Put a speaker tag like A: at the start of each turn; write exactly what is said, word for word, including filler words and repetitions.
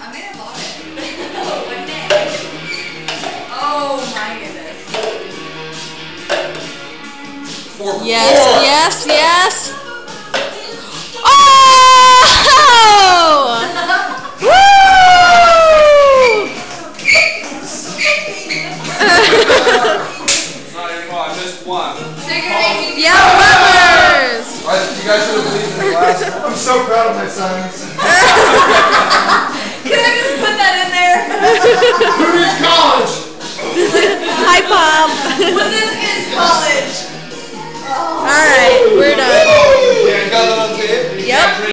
A: I may have bought it. Oh, what next? Oh my goodness.
B: Four.
C: Yes, yes, yes.